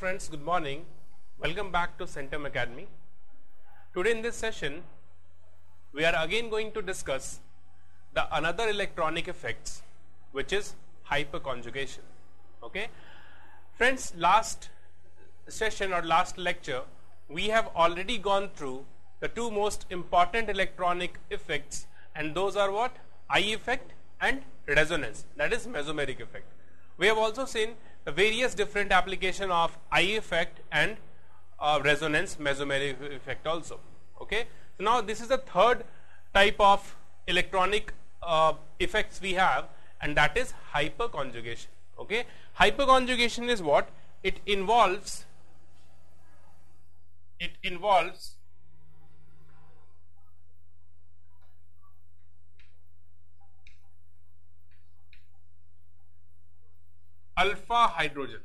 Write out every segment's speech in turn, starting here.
friends, good morning. Welcome back to CENTUM Academy. Today in this session, we are again going to discuss the another electronic effects, which is hyperconjugation. Okay, friends, last session or last lecture, we have already gone through the two most important electronic effects, and those are what? I effect and resonance, that is mesomeric effect. We have also seen the various different application of I effect and resonance mesomeric effect also. Okay, so now this is the third type of electronic effects we have, and that is hyperconjugation. Okay, hyperconjugation is what? It involves alpha hydrogen.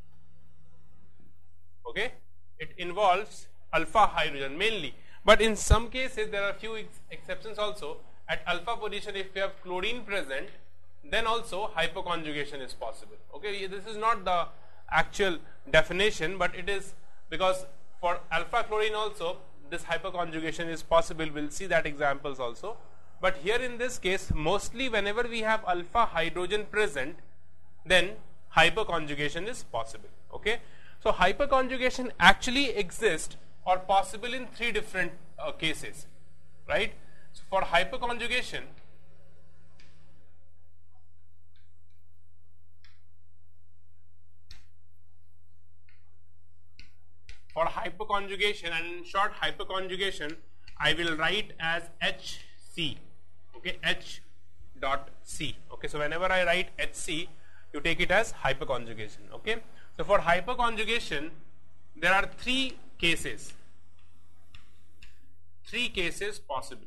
Okay, it involves alpha hydrogen mainly, but in some cases there are few exceptions also. At alpha position, if we have chlorine present, then also hyperconjugation is possible. Okay, this is not the actual definition, but it is because for alpha chlorine also this hyperconjugation is possible. We'll see that examples also, but here in this case, mostly whenever we have alpha hydrogen present, then hyperconjugation is possible. Okay, so hyperconjugation actually exists or possible in three different cases, right? So for hyperconjugation, and in short hyperconjugation I will write as HC. Okay, H dot C. Okay, so whenever I write HC, you take it as hyperconjugation. Okay, so for hyperconjugation there are three cases possible.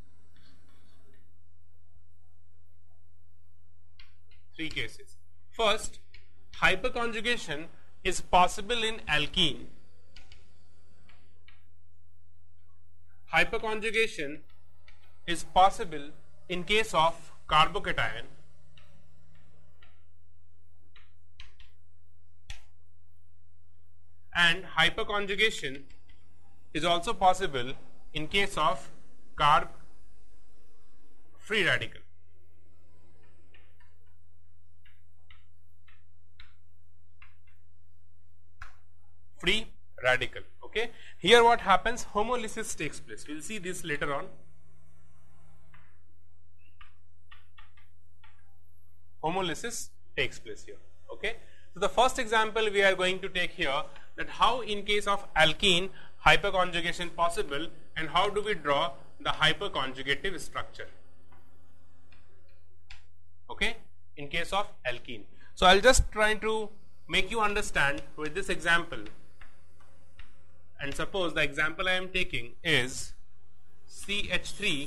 Three cases. First, hyperconjugation is possible in alkene. Hyperconjugation is possible in case of carbocation, and hyperconjugation is also possible in case of carb free radical. Free radical. Okay, here what happens? Homolysis takes place. We'll see this later on. Homolysis takes place here. Okay, so the first example we are going to take here, that how in case of alkene hyperconjugation possible, and how do we draw the hyperconjugative structure. Okay, in case of alkene. So I'll just try to make you understand with this example. And suppose the example I am taking is CH3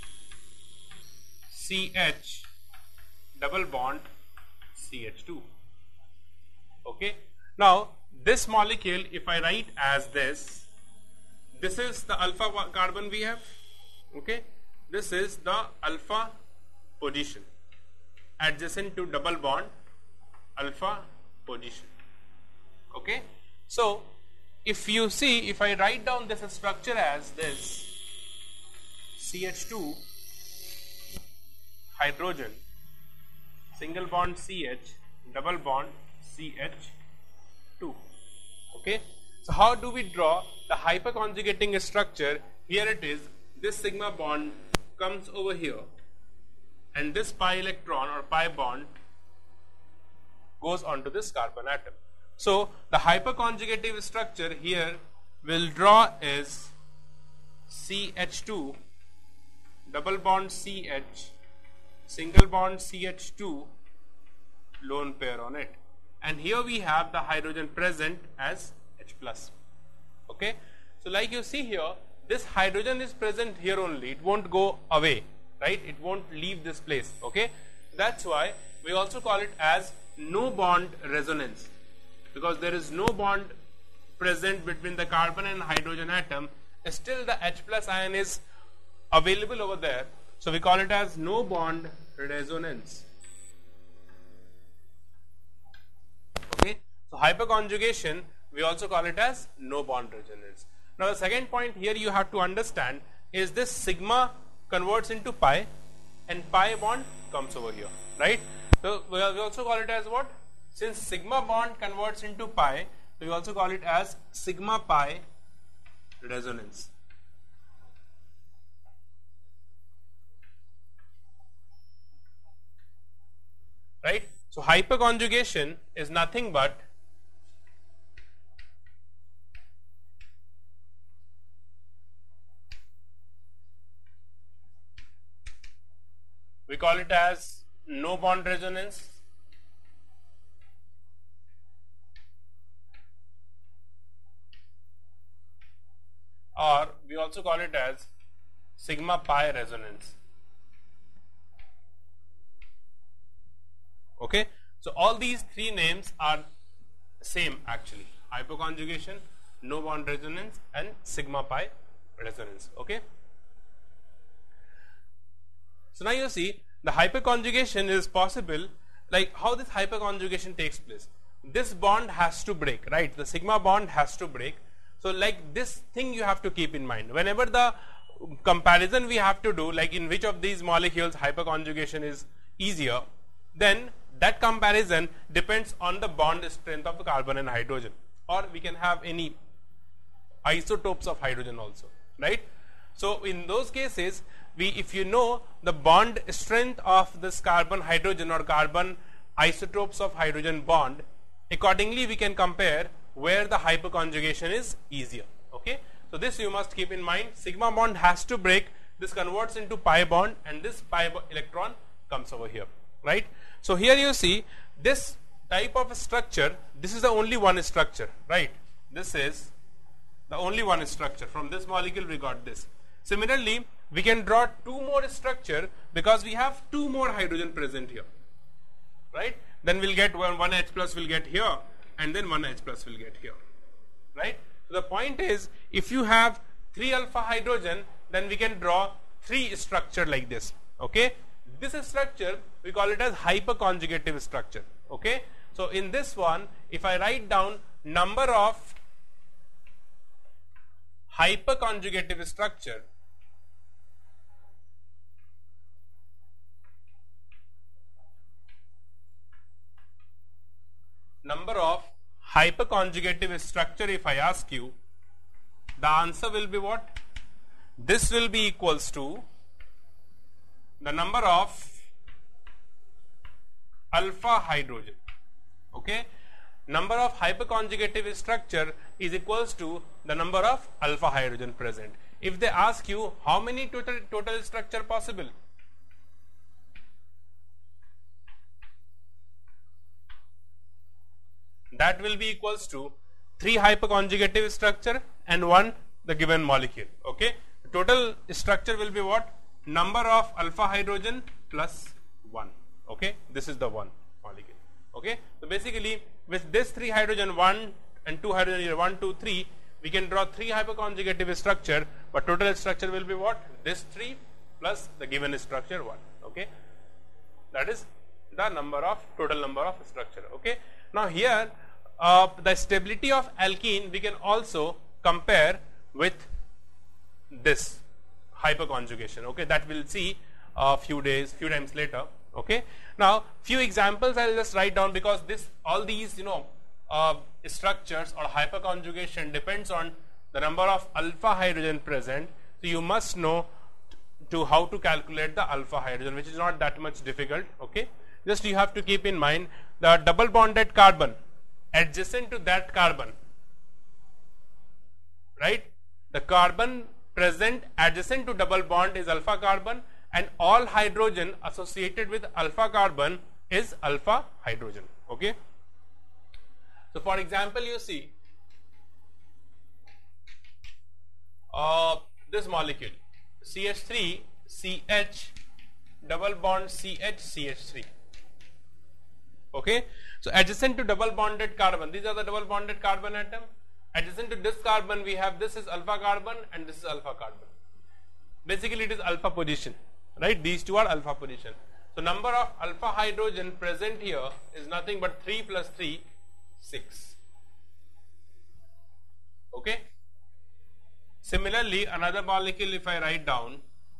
CH double bond CH2. Okay, now this molecule, if I write as this is the alpha carbon we have. Okay, this is the alpha position adjacent to double bond alpha position. Okay, so if you see, if I write down this structure as this CH2 hydrogen single bond CH double bond CH2. Okay, so how do we draw the hyperconjugating structure? Here it is, this sigma bond comes over here, and this pi electron or pi bond goes onto this carbon atom. So the hyperconjugative structure here will draw is CH2 double bond CH single bond CH2 lone pair on it, and here we have the hydrogen present as H plus. Okay, so like you see here, this hydrogen is present here only, it won't go away, right? It won't leave this place. Okay, that's why we also call it as no bond resonance, because there is no bond present between the carbon and hydrogen atom, still the H plus ion is available over there, so we call it as no bond resonance. Okay, so hyperconjugation we also call it as no bond resonance. Now the second point here you have to understand is this sigma converts into pi and pi bond comes over here, right? So we also call it as what? Since sigma bond converts into pi, we also call it as sigma pi resonance. Right? So hyperconjugation is nothing but we call it as no bond resonance, or we also call it as sigma pi resonance. Okay, so all these three names are same actually: hyperconjugation, no bond resonance, and sigma pi resonance. Okay, so now you see the hyperconjugation is possible. Like how this hyperconjugation takes place, this bond has to break, right? The sigma bond has to break. So like this thing you have to keep in mind whenever the comparison we have to do, like in which of these molecules hyperconjugation is easier, then that comparison depends on the bond strength of the carbon and hydrogen, or we can have any isotopes of hydrogen also, right? So in those cases, if you know the bond strength of this carbon hydrogen or carbon isotopes of hydrogen bond, accordingly we can compare where the hyperconjugation is easier. Okay, so this you must keep in mind. Sigma bond has to break, this converts into pi bond, and this pi electron comes over here, right? So here you see this type of structure, this is the only one structure, right? This is the only one structure. From this molecule we got this. Similarly, we can draw two more structure because we have two more hydrogen present here, right? Then we'll get one H plus will get here, and then one H plus will get here, right? So the point is, if you have 3 alpha hydrogen, then we can draw 3 structure like this. Okay, this structure we call it as hyperconjugative structure. Okay, so in this one, if I write down number of hyperconjugative structure, if I ask you, the answer will be what? This will be equals to the number of alpha hydrogen. Okay, number of hyperconjugative structure is equals to the number of alpha hydrogen present. If they ask you how many total structure possible, that will be equals to 3 hyperconjugative structure and 1 the given molecule. Okay, the total structure will be what? Number of alpha hydrogen plus 1. Okay, this is the 1 molecule. Okay, so basically with this 3 hydrogen, 1 and 2 hydrogen here, 1, 2, 3, we can draw 3 hyperconjugative structure, but total structure will be what? This 3 plus the given structure 1. Okay, that is the total number of structure. Okay, now here the stability of alkene we can also compare with this hyperconjugation. Okay, that we'll see a few times later. Okay, now few examples I'll just write down, because all these structures or hyperconjugation depends on the number of alpha hydrogen present. So you must know how to calculate the alpha hydrogen, which is not that much difficult. Okay, just you have to keep in mind the double bonded carbon adjacent to that carbon, right? The carbon present adjacent to double bond is alpha carbon, and all hydrogen associated with alpha carbon is alpha hydrogen. Okay, so for example, you see this molecule CH3 CH double bond CH CH3. Okay, so adjacent to double bonded carbon, these are the double bonded carbon atom. Adjacent to this carbon we have, this is alpha carbon and this is alpha carbon. Basically it is alpha position, right? These two are alpha position. So number of alpha hydrogen present here is nothing but 3 plus 3, 6. Okay. Similarly, another molecule if I write down,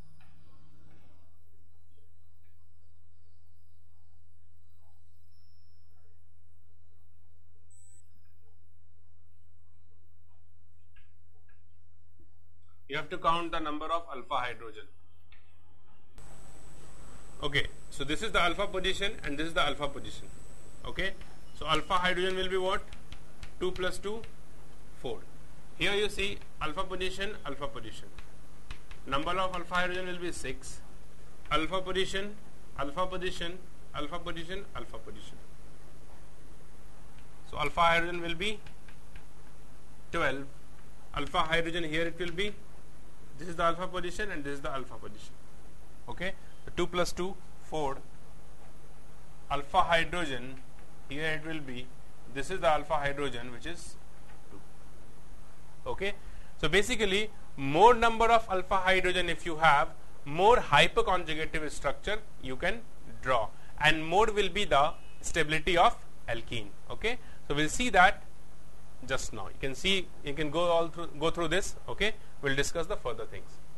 you have to count the number of alpha hydrogen. Okay, so this is the alpha position and this is the alpha position. Okay, so alpha hydrogen will be what? 2 plus 2, 4. Here you see alpha position, alpha position. Number of alpha hydrogen will be 6. Alpha position, alpha position, alpha position, alpha position. So alpha hydrogen will be 12. Alpha hydrogen here it will be, this is the alpha position and this is the alpha position. Okay, so 2 plus 2, 4. Alpha hydrogen here it will be, this is the alpha hydrogen which is 2. Okay, so basically more number of alpha hydrogen if you have, more hyperconjugative structure you can draw, and more will be the stability of alkene. Okay, so we'll see that just now. You can see, you can go through this. Okay, we'll discuss the further things.